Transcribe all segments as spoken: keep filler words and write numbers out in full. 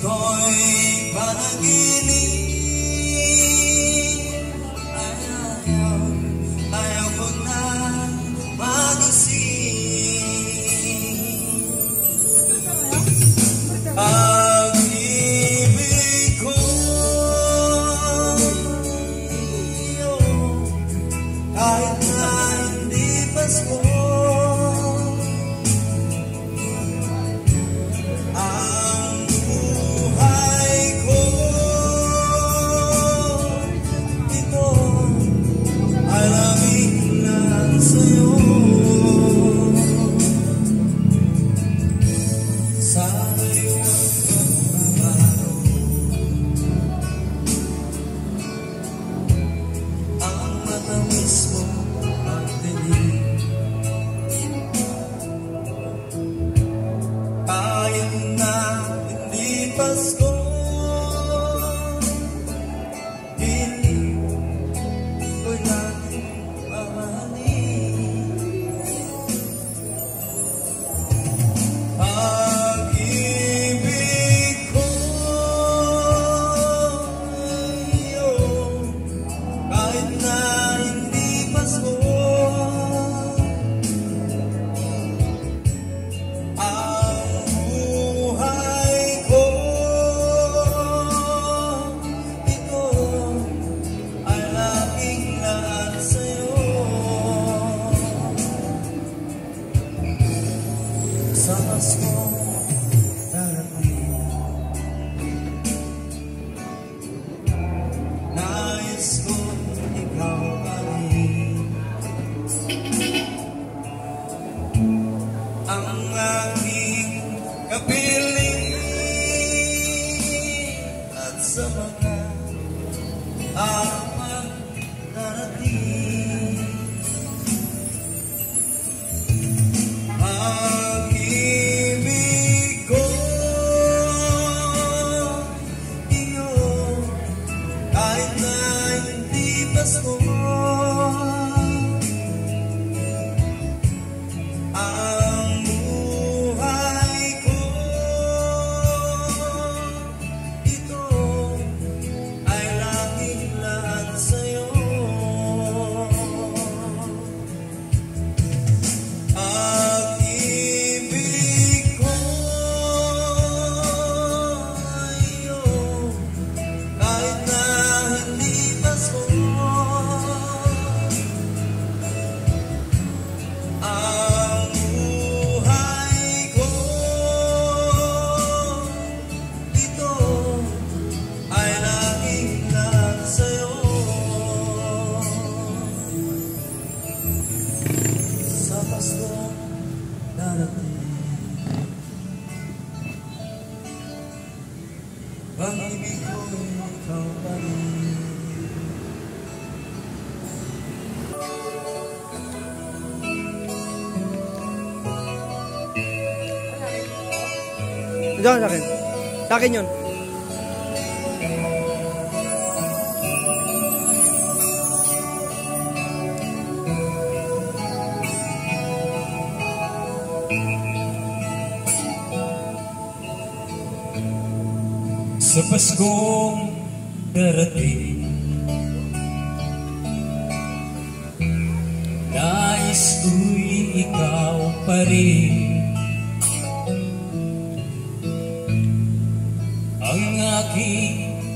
Ito'y panaginip. Ayaw, ayaw ko na magising. Pag-ibig ko, kahit na hindi Pasko, Pasko, hindi ko natin mamahalin. Pag-ibig ko iyo, kahit na hindi Pasko. Sa Pasko darating, nais ko ikaw pa rin ang aking kapiling. At sa mga araw pang darating, Pasko, ang buhay ko, ito ay laging lahat sa'yo. Pag-ibig ko iyo, kahit na hindi Pasko. Sa Pasko darating, pag-ibig ko ikaw pa rin. Diyan sa akin. Sa akin yun. Sa Paskong darating, nais ko'y ikaw pa rin ang aking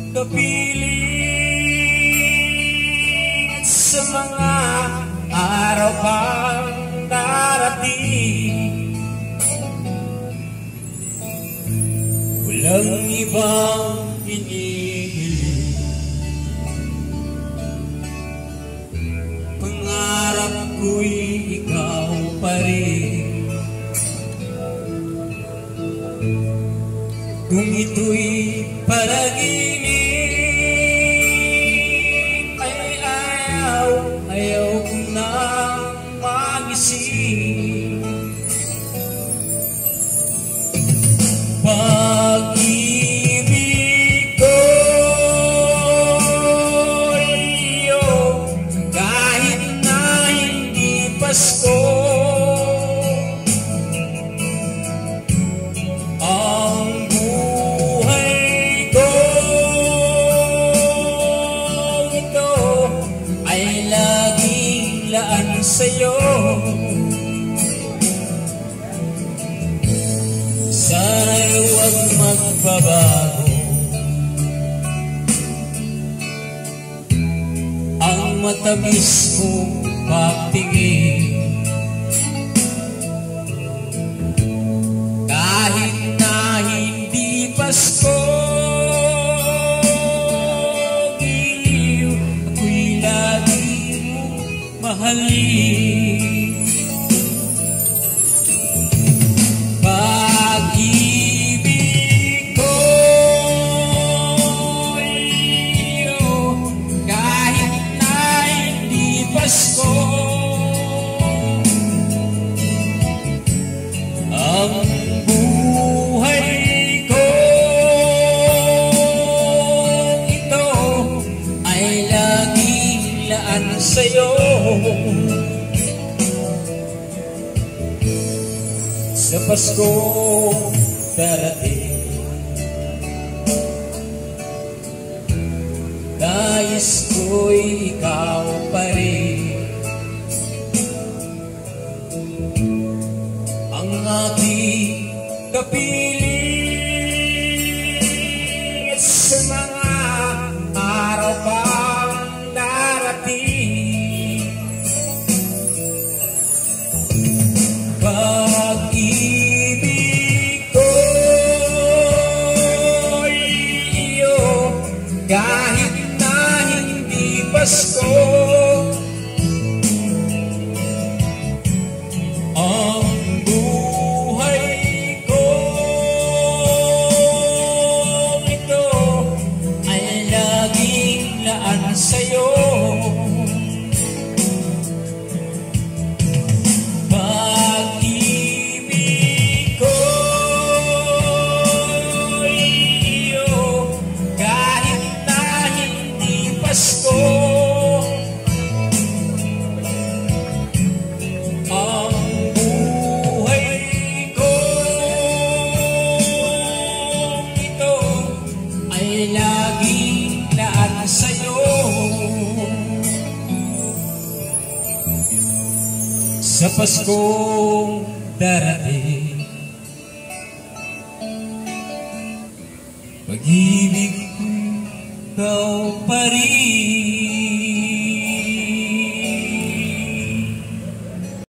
kapiling. At sa mga araw pang darating, walang ibang hinihiling. Pangarap ko'y ikaw pa rin. Kung ito'y panaginip, ay ayaw, ayaw ko nang magising. Pag-ibig ko iyo, kahit na hindi Pasko, ang buhay sa'yo. Sana'y huwag magbabago ang matamis mong pagtingin. Kahit na hindi Pasko, giliw, ako'y lagi mong mahalin. Pag-ibig ko'y iyo, kahit na hindi Pasko. Ang buhay ko ito ay laging laan sa'yo. Sa Pasko darating, nais ko'y ikaw pa rin ang aking kapiling sa mga araw pang darating. Pag-ibig ko'y iyo, kahit na hindi Pasko. Ang buhay ko ito ay laging laan sa'yo. Pag-ibig ko'y iyo, kahit na hindi Pasko. Ang buhay ko ito ay laging laan sa'yo. Sa Paskong darating, pag-ibig ko ikaw pa rin